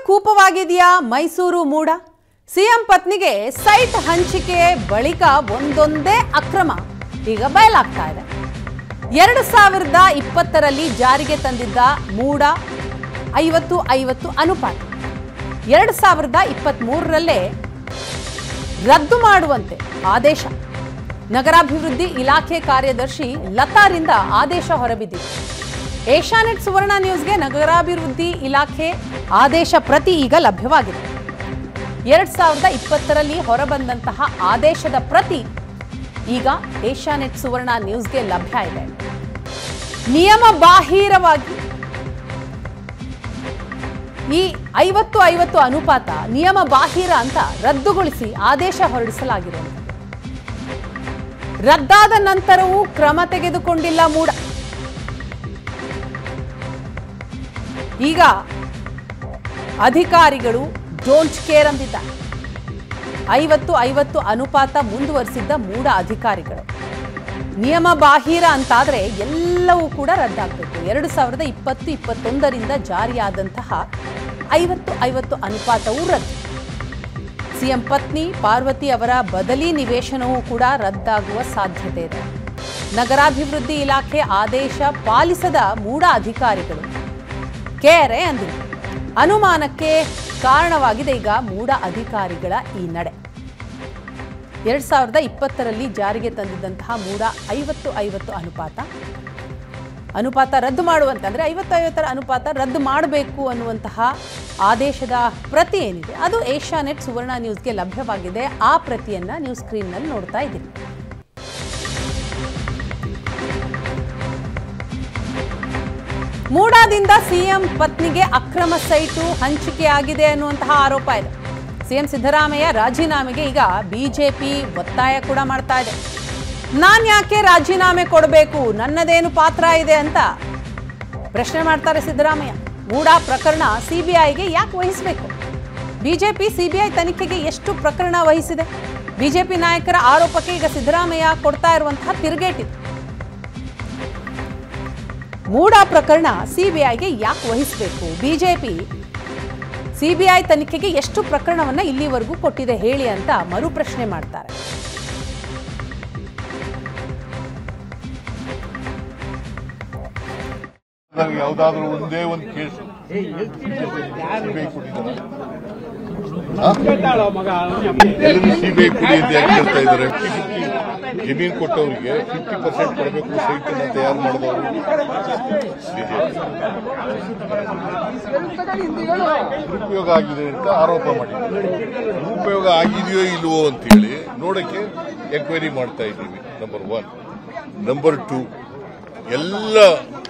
ಕೂಪವಾಗಿದೆಯಾ Mysuru MUDA? CM ಪತ್ನಿಗೆ site ಹಂಚಿಕೆ ಬಳಿಕ ಒಂದೊಂದೇ ಅಕ್ರಮ ಈಗ ಬಯಲಾಗ್ತಾ ಇದೆ. 2020ರಲ್ಲಿ ಜಾರಿಗೆ ತಂದಿದ್ದ ಮೂಡ 50-50 ಅನುಪಾತ 2023ರಲ್ಲೇ ರದ್ದು ಮಾಡುವಂತೆ ಆದೇಶ. ನಗರಾಭಿವೃದ್ಧಿ ಇಲಾಖೆ ಕಾರ್ಯದರ್ಶಿ ಲತಾರಿಂದ ಆದೇಶ ಹೊರಬಿದ್ದಿದೆ. ಏಷ್ಯಾನೆಟ್ ಸುವರ್ಣ ನ್ಯೂಸ್ಗೆ ನಗರಾಭಿವೃದ್ಧಿ ಇಲಾಖೆ ಆದೇಶ ಪ್ರತಿ ಈಗ ಲಭ್ಯವಾಗಿದೆ. 2020ರಲ್ಲಿ ಹೊರಬಂದಂತಹ ಆದೇಶದ ಪ್ರತಿ ಈಗ ಏಷ್ಯಾನೆಟ್ ಸುವರ್ಣ ನ್ಯೂಸ್ಗೆ ಲಭ್ಯ ಇದೆ. ನಿಯಮ ಬಾಹಿರವಾಗಿ ಈ 50-50 ಅನುಪಾತ ನಿಯಮ ಬಾಹಿರ ಅಂತ ರದ್ದುಗೊಳಿಸಿ ಆದೇಶ ಹೊರಡಿಸಲಾಗಿರುವುದು. ರದ್ದಾದ ನಂತರವೂ ಕ್ರಮ ತೆಗೆದುಕೊಂಡಿಲ್ಲ ಮೂಡ. ಈಗ ಅಧಿಕಾರಿಗಳು ಡೋಂಟ್ ಕೇರ್ ಅಂದಿದ್ದಾರೆ. 50-50 ಅನುಪಾತ ಮುಂದುವರಿಸಿದ್ದ ಮೂಡ ಅಧಿಕಾರಿಗಳು ನಿಯಮ ಬಾಹಿರ ಅಂತಾದರೆ ಎಲ್ಲವೂ ಕೂಡ ರದ್ದಾಗಬೇಕು. 2020-21ರಿಂದ ಜಾರಿಯಾದಂತಹ 50-50 ಅನುಪಾತವೂ ರದ್ದು. ಸಿಎಂ ಪತ್ನಿ ಪಾರ್ವತಿ ಅವರ ಬದಲಿ ನಿವೇಶನವೂ ಕೂಡ ರದ್ದಾಗುವ ಸಾಧ್ಯತೆ ಇದೆ. ನಗರಾಭಿವೃದ್ಧಿ ಇಲಾಖೆ ಆದೇಶ ಪಾಲಿಸದ ಮೂಡ ಅಧಿಕಾರಿಗಳು ಕೇರೆ ಅಂದಿದೆ. ಅನುಮಾನಕ್ಕೆ ಕಾರಣವಾಗಿದೆ ಈಗ ಮೂಡ ಅಧಿಕಾರಿಗಳ ಈ ನಡೆ. 2020ರಲ್ಲಿ ಜಾರಿಗೆ ತಂದಿದ್ದಂತಹ ಮೂಡ 50-50 ಅನುಪಾತ ರದ್ದು ಮಾಡುವಂತೆ, ಅಂದರೆ 50-50 ಅನುಪಾತ ರದ್ದು ಮಾಡಬೇಕು ಅನ್ನುವಂತಹ ಆದೇಶದ ಪ್ರತಿ ಏನಿದೆ ಅದು ಏಷ್ಯಾನೆಟ್ ಸುವರ್ಣ ನ್ಯೂಸ್ಗೆ ಲಭ್ಯವಾಗಿದೆ. ಆ ಪ್ರತಿಯನ್ನ ನೀವು ಸ್ಕ್ರೀನ್ನಲ್ಲಿ ನೋಡ್ತಾ ಇದ್ದೀರಿ. ಮೂಡಾದಿಂದ ಸಿಎಂ ಪತ್ನಿಗೆ ಅಕ್ರಮ ಸೈಟು ಹಂಚಿಕೆಯಾಗಿದೆ ಅನ್ನುವಂತಹ ಆರೋಪ ಇದೆ. ಸಿಎಂ ಸಿದ್ದರಾಮಯ್ಯ ರಾಜೀನಾಮೆಗೆ ಈಗ ಬಿಜೆಪಿ ಒತ್ತಾಯ ಕೂಡ ಮಾಡ್ತಾ ಇದೆ. ನಾನು ಯಾಕೆ ರಾಜೀನಾಮೆ ಕೊಡಬೇಕು, ನನ್ನದೇನು ಪಾತ್ರ ಇದೆ ಅಂತ ಪ್ರಶ್ನೆ ಮಾಡ್ತಾರೆ ಸಿದ್ದರಾಮಯ್ಯ. ಮೂಡಾ ಪ್ರಕರಣ ಸಿಬಿಐಗೆ ಯಾಕೆ ವಹಿಸಬೇಕು? ಬಿಜೆಪಿ ಸಿಬಿಐ ತನಿಖೆಗೆ ಎಷ್ಟು ಪ್ರಕರಣ ವಹಿಸಿದೆ? ಬಿಜೆಪಿ ನಾಯಕರ ಆರೋಪಕ್ಕೆ ಈಗ ಸಿದ್ದರಾಮಯ್ಯ ಕೊಡ್ತಾ ಇರುವಂತಹ ತಿರುಗೇಟಿದೆ. ಮೂಡಾ ಪ್ರಕರಣ ಸಿಬಿಐಗೆ ಯಾಕೆ ವಹಿಸಬೇಕು? ಬಿಜೆಪಿ ಸಿಬಿಐ ತನಿಖೆಗೆ ಎಷ್ಟು ಪ್ರಕರಣವನ್ನ ಇಲ್ಲಿವರೆಗೂ ಕೊಟ್ಟಿದೆ ಹೇಳಿ ಅಂತ ಮರುಪ್ರಶ್ನೆ ಮಾಡ್ತಾರೆ. ಯಾವುದಾದ್ರೂ ಒಂದೇ ಒಂದು ಕೇಸು ಸಿಬಿಐ ಕುಡಿ ಅಂತ ಯಾಕೆ ಹೇಳ್ತಾ ಇದ್ದಾರೆ? ಜಮೀನು ಕೊಟ್ಟವರಿಗೆ 50% ಕೊಡಬೇಕು ಸೈಟ್ ಅನ್ನು ತಯಾರು ಮಾಡಿದವರು ದುರುಪಯೋಗ ಆಗಿದೆ ಅಂತ ಆರೋಪ ಮಾಡಿದ್ದಾರೆ. ದುರುಪಯೋಗ ಆಗಿದೆಯೋ ಇಲ್ವೋ ಅಂತೇಳಿ ನೋಡಕ್ಕೆ ಎಂಕ್ವೈರಿ ಮಾಡ್ತಾ ಇದ್ದೀವಿ. ನಂಬರ್ 1. ನಂಬರ್ 2, ಎಲ್ಲ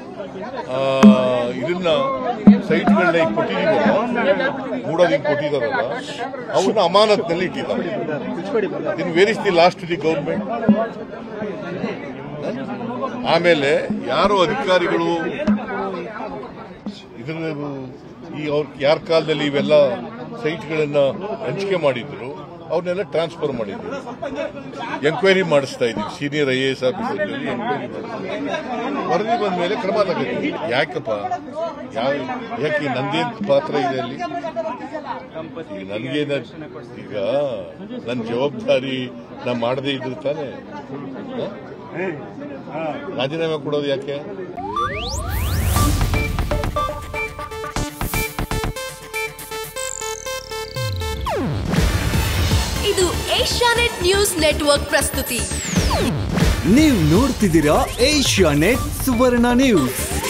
ಇದನ್ನ ಸೈಟ್ಗಳನ್ನ ಈಗ ಕೊಟ್ಟಿದ್ದೀವಲ್ಲ, ಮೂಡೋದಕ್ಕೆ ಕೊಟ್ಟಿದಾರಲ್ಲ, ಅವ್ರನ್ನ ಅಮಾನತ್ನಲ್ಲಿ ಇಟ್ಟಿದ್ದಾರೆ. In where is the last the government? ಆಮೇಲೆ ಯಾರು ಅಧಿಕಾರಿಗಳು ಇದನ್ನ ಯಾರ ಕಾಲದಲ್ಲಿ ಇವೆಲ್ಲ ಸೈಟ್ಗಳನ್ನ ಹಂಚಿಕೆ ಮಾಡಿದ್ರು ಅವ್ರನ್ನೆಲ್ಲ ಟ್ರಾನ್ಸ್ಫರ್ ಮಾಡಿದ್ರು. ಎಂಕ್ವೈರಿ ಮಾಡಿಸ್ತಾ ಇದ್ದೀವಿ. ಸೀನಿಯರ್ IAS ಆಫೀಸರ್ಗಳಲ್ಲಿ ಎಂಕ್ವೈರಿ ಮಾಡಿಸ್ತೀವಿ. ವರದಿ ಬಂದ ಮೇಲೆ ಕ್ರಮ ತಗೋತೀವಿ. ಯಾಕಪ್ಪ, ಯಾಕೆ ನಂದೇನ್ ಪಾತ್ರ ಇದೆ ಅಲ್ಲಿ? ನನಗೇನ ಈಗ ನನ್ನ ಜವಾಬ್ದಾರಿ ನಾ ಮಾಡದೇ ಇದ್ರು ತಾನೆ ರಾಜೀನಾಮೆ ಕೊಡೋದು ಯಾಕೆ? ಇದು ಏಷ್ಯಾನೆಟ್ ನ್ಯೂಸ್ ನೆಟ್ವರ್ಕ್ ಪ್ರಸ್ತುತಿ. ನೀವು ನೋಡ್ತಿದ್ದೀರಾ ಏಷ್ಯಾನೆಟ್ ಸುವರ್ಣ ನ್ಯೂಸ್.